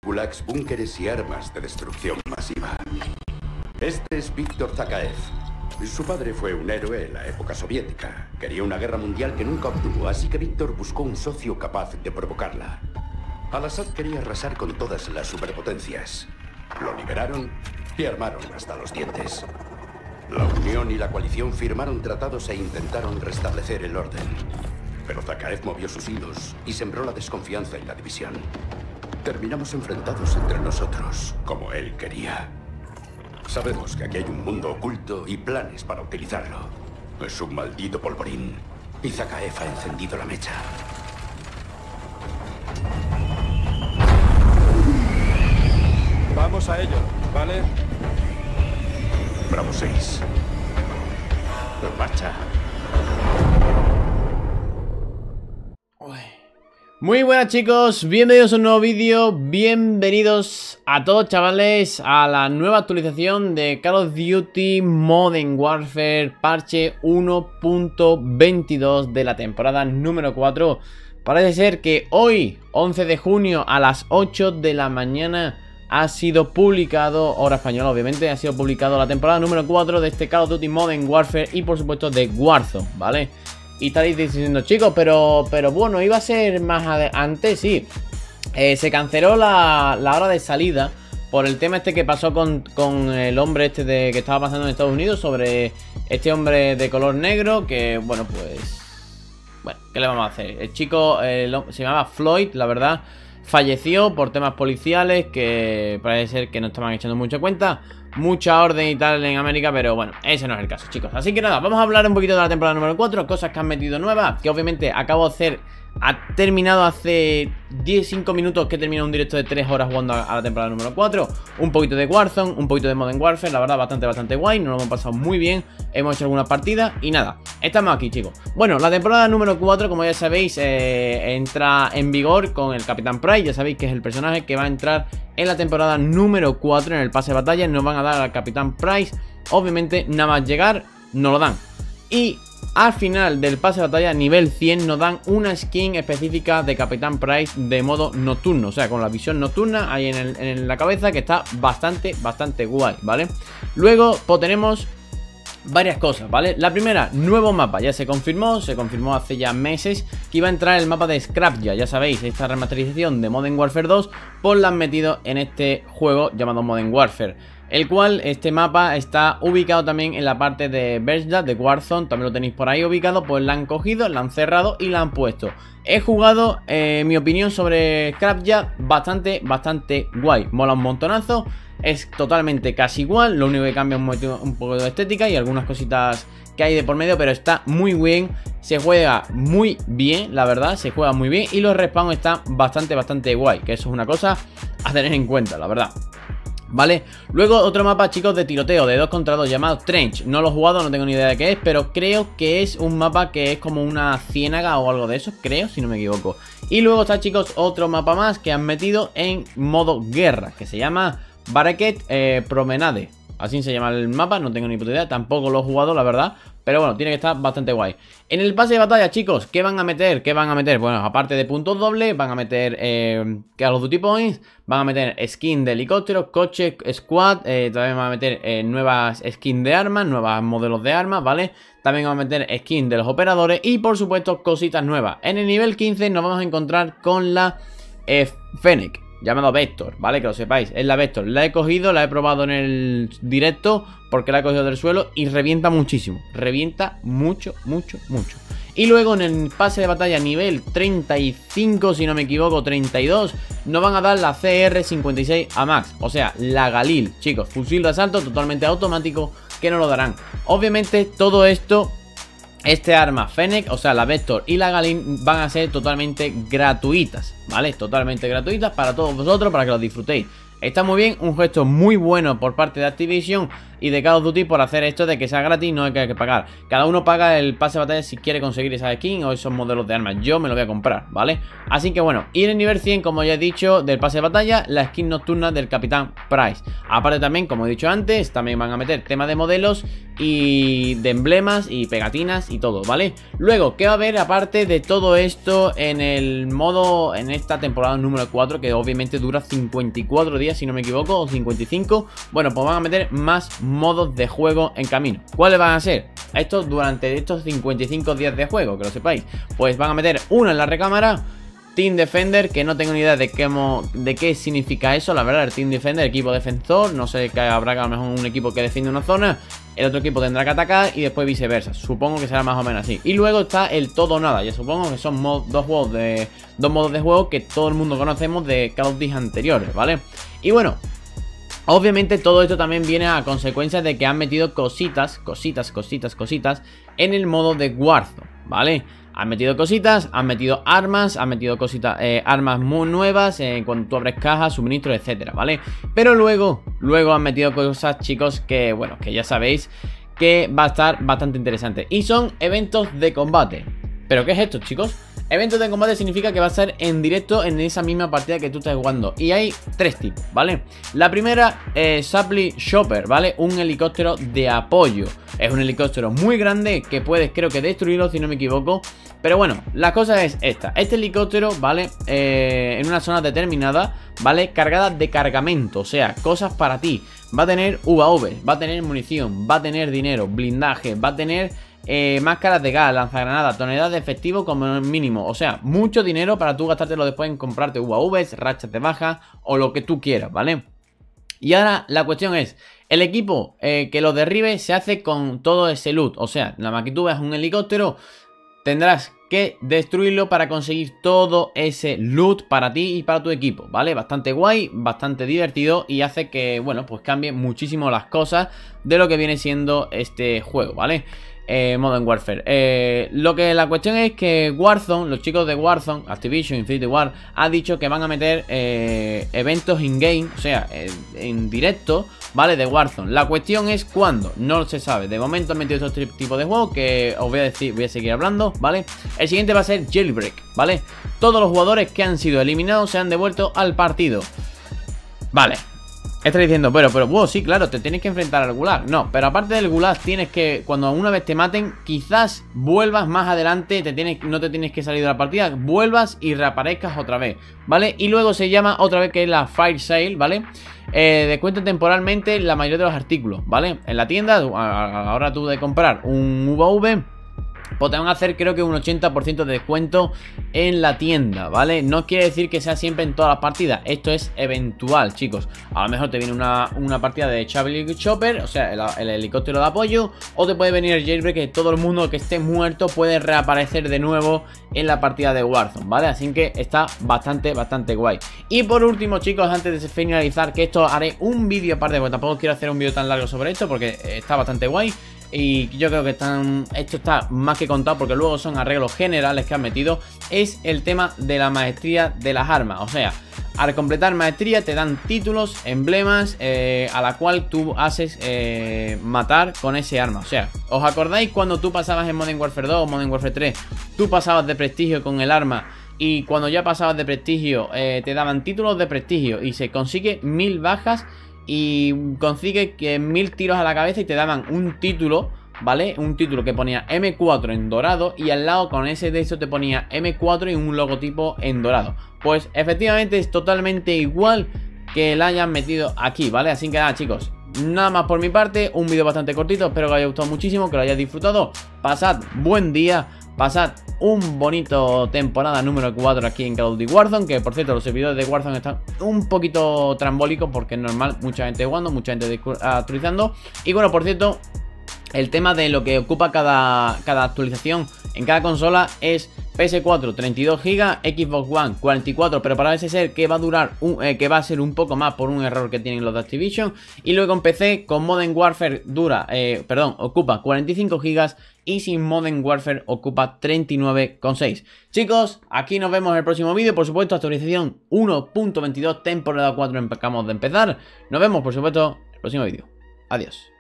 gulags, búnkeres y armas de destrucción masiva. Este es Víctor Zakaev. Su padre fue un héroe en la época soviética. Quería una guerra mundial que nunca obtuvo, así que Víctor buscó un socio capaz de provocarla. Al-Assad quería arrasar con todas las superpotencias. Lo liberaron y armaron hasta los dientes. La Unión y la coalición firmaron tratados e intentaron restablecer el orden. Pero Zakaev movió sus hilos y sembró la desconfianza en la división. Terminamos enfrentados entre nosotros, como él quería. Sabemos que aquí hay un mundo oculto y planes para utilizarlo. Es un maldito polvorín. Y Zakaev ha encendido la mecha. Vamos a ello, ¿vale? Bravo 6. En marcha. Muy buenas chicos, bienvenidos a un nuevo vídeo, bienvenidos a todos chavales a la nueva actualización de Call of Duty Modern Warfare parche 1.22 de la temporada número 4. Parece ser que hoy, 11 de junio a las 8 de la mañana ha sido publicado, hora española obviamente, ha sido publicado la temporada número 4 de este Call of Duty Modern Warfare y por supuesto de Warzone, ¿vale? Y estaréis diciendo, chicos, pero bueno, iba a ser más antes, sí. Se canceló la hora de salida por el tema este que pasó con el hombre este que estaba pasando en Estados Unidos, sobre este hombre de color negro que, bueno, pues... Bueno, ¿qué le vamos a hacer? El chico se llamaba Floyd, la verdad, falleció por temas policiales que parece ser que no estaban echando mucha cuenta. Mucha orden y tal en América, pero bueno, ese no es el caso, chicos. Así que nada, vamos a hablar un poquito de la temporada número 4, cosas que han metido nuevas, que obviamente acabo de hacer. Ha terminado hace 15 minutos que he terminado un directo de 3 horas jugando a la temporada número 4. Un poquito de Warzone, un poquito de Modern Warfare, la verdad bastante guay, nos lo hemos pasado muy bien. Hemos hecho algunas partidas y nada, estamos aquí chicos. Bueno, la temporada número 4, como ya sabéis, entra en vigor con el Capitán Price. Ya sabéis que es el personaje que va a entrar en la temporada número 4 en el pase de batalla. Nos van a dar al Capitán Price, obviamente nada más llegar nos lo dan. Y al final del pase de batalla, nivel 100, nos dan una skin específica de Capitán Price de modo nocturno. O sea, con la visión nocturna ahí en la cabeza, que está bastante guay, ¿vale? Luego, pues tenemos varias cosas, ¿vale? La primera, nuevo mapa, ya se confirmó hace ya meses que iba a entrar el mapa de Scrapyard. Ya sabéis, esta remasterización de Modern Warfare 2, pues la han metido en este juego llamado Modern Warfare. El cual, este mapa está ubicado también en la parte de Berjda, de Warzone. También lo tenéis por ahí ubicado. Pues la han cogido, la han cerrado y la han puesto. He jugado, mi opinión sobre Scrapyard, bastante guay. Mola un montonazo. Es totalmente casi igual. Lo único que cambia es un poco de estética y algunas cositas que hay de por medio, pero está muy bien. Se juega muy bien, la verdad, se juega muy bien. Y los respawns están bastante guay, que eso es una cosa a tener en cuenta, la verdad. ¿Vale? Luego otro mapa, chicos, de tiroteo de 2 contra 2 llamado Trench. No lo he jugado, no tengo ni idea de qué es, pero creo que es un mapa que es como una ciénaga o algo de eso, creo, si no me equivoco. Y luego está, chicos, otro mapa más que han metido en modo guerra, que se llama Barraquet Promenade. Así se llama el mapa, no tengo ni puta idea, tampoco lo he jugado, la verdad. Pero bueno, tiene que estar bastante guay. En el pase de batalla, chicos, ¿qué van a meter? Bueno, aparte de puntos dobles, van a meter Call of Duty Points, van a meter skin de helicópteros, coche, squad, también van a meter nuevas skins de armas, nuevos modelos de armas, ¿vale? También van a meter skin de los operadores y, por supuesto, cositas nuevas. En el nivel 15 nos vamos a encontrar con la Fennec, llamado Vector, ¿vale? Que lo sepáis, es la Vector. La he cogido, la he probado en el directo porque la he cogido del suelo y revienta muchísimo. Revienta mucho. Y luego en el pase de batalla nivel 35, si no me equivoco, 32, nos van a dar la CR56 AMAX, o sea, la Galil, chicos. Fusil de asalto totalmente automático que nos lo darán. Obviamente todo esto... Este arma Fennec, o sea la Vector y la Galil, van a ser totalmente gratuitas, ¿vale? Totalmente gratuitas para todos vosotros, para que los disfrutéis. Está muy bien, un gesto muy bueno por parte de Activision y de Call of Duty por hacer esto de que sea gratis, no hay que pagar. Cada uno paga el pase de batalla si quiere conseguir esa skin o esos modelos de armas. Yo me lo voy a comprar, ¿vale? Así que bueno, y en el nivel 100, como ya he dicho, del pase de batalla, la skin nocturna del Capitán Price. Aparte también, como he dicho antes, también van a meter tema de modelos y de emblemas y pegatinas y todo, ¿vale? Luego, ¿qué va a haber aparte de todo esto en el modo, en esta temporada número 4? Que obviamente dura 54 días, si no me equivoco, o 55. Bueno, pues van a meter más modos de juego en camino. ¿Cuáles van a ser? Estos durante estos 55 días de juego, que lo sepáis. Pues van a meter uno en la recámara, Team Defender, que no tengo ni idea de qué significa eso, la verdad. El Team Defender, equipo defensor, no sé, que habrá a lo mejor un equipo que defiende una zona, el otro equipo tendrá que atacar y después viceversa. Supongo que será más o menos así. Y luego está el todo o nada, ya supongo que son dos modos de juego que todo el mundo conocemos de Call of Duty anteriores, ¿vale? Y bueno, obviamente todo esto también viene a consecuencia de que han metido cositas en el modo de Warzone, ¿vale? Han metido cositas, han metido armas, han metido cositas, armas muy nuevas, cuando tú abres cajas, suministros, etcétera, ¿vale? Pero luego han metido cosas, chicos, que bueno, que ya sabéis que va a estar bastante interesante. Y son eventos de combate. ¿Pero qué es esto, chicos? Eventos de combate significa que va a ser en directo en esa misma partida que tú estás jugando. Y hay tres tipos, ¿vale? La primera, Supply Chopper, ¿vale? Un helicóptero de apoyo. Es un helicóptero muy grande que puedes, creo que, destruirlo, si no me equivoco. Pero bueno, la cosa es esta. Este helicóptero, ¿vale? En una zona determinada, ¿vale? Cargada de cargamento, o sea, cosas para ti. Va a tener UAV, va a tener munición, va a tener dinero, blindaje, va a tener máscaras de gas, lanzagranadas, toneladas de efectivo como mínimo. O sea, mucho dinero para tú gastártelo después en comprarte UAVs, rachas de baja o lo que tú quieras, ¿vale? Y ahora la cuestión es, el equipo que lo derribe se hace con todo ese loot. O sea, nada más que tú veas un helicóptero, tendrás que destruirlo para conseguir todo ese loot para ti y para tu equipo, ¿vale? Bastante guay, bastante divertido y hace que, bueno, pues cambie muchísimo las cosas de lo que viene siendo este juego, ¿vale? Modern Warfare. La cuestión es que Warzone, los chicos de Warzone, Activision, Infinity Ward, ha dicho que van a meter eventos in-game, o sea, en directo, ¿vale? De Warzone. La cuestión es cuándo, no se sabe. De momento han metido estos tipos de juegos que os voy a decir, voy a seguir hablando, ¿vale? El siguiente va a ser Jailbreak, ¿vale? Todos los jugadores que han sido eliminados se han devuelto al partido. Vale. Estás diciendo, pero, wow, sí, claro, te tienes que enfrentar al gulag. No, pero aparte del gulag tienes que, cuando una vez te maten, quizás vuelvas más adelante, no te tienes que salir de la partida, vuelvas y reaparezcas otra vez, ¿vale? Y luego se llama otra vez que es la Fire Sale, ¿vale? Descuenta temporalmente la mayoría de los artículos, ¿vale? En la tienda, a la hora tú de comprar un UAV, pues te van a hacer, creo que un 80% de descuento en la tienda, ¿vale? No quiere decir que sea siempre en todas las partidas. Esto es eventual, chicos. A lo mejor te viene una partida de Supply Chopper, o sea, el helicóptero de apoyo. O te puede venir el Jailbreak, que todo el mundo que esté muerto puede reaparecer de nuevo en la partida de Warzone, ¿vale? Así que está bastante guay. Y por último, chicos, antes de finalizar, que esto haré un vídeo aparte, porque tampoco quiero hacer un vídeo tan largo sobre esto, porque está bastante guay. Y yo creo que esto está más que contado, porque luego son arreglos generales que han metido. Es el tema de la maestría de las armas. O sea, al completar maestría te dan títulos, emblemas, a la cual tú haces matar con ese arma. O sea, ¿os acordáis cuando tú pasabas en Modern Warfare 2 o Modern Warfare 3? Tú pasabas de prestigio con el arma, y cuando ya pasabas de prestigio te daban títulos de prestigio y se consigue 1000 bajas y consigue que 1000 tiros a la cabeza y te daban un título, ¿vale? Un título que ponía M4 en dorado y al lado con ese de eso te ponía M4 y un logotipo en dorado. Pues efectivamente es totalmente igual que la hayan metido aquí, ¿vale? Así que nada, chicos, nada más por mi parte, un vídeo bastante cortito, espero que os haya gustado muchísimo, que lo hayáis disfrutado. Pasad buen día, pasad un bonito temporada número 4 aquí en Call of Duty Warzone, que por cierto los servidores de Warzone están un poquito trambólicos porque es normal, mucha gente jugando, mucha gente actualizando. Y bueno, por cierto, el tema de lo que ocupa cada actualización en cada consola es PS4 32 GB, Xbox One 44, pero parece ser que va a durar que va a ser un poco más por un error que tienen los de Activision. Y luego en PC con Modern Warfare ocupa 45 GB y sin Modern Warfare ocupa 39,6. Chicos, aquí nos vemos en el próximo vídeo. Por supuesto, actualización 1.22, temporada 4 acabamos de empezar. Nos vemos, por supuesto, en el próximo vídeo. Adiós.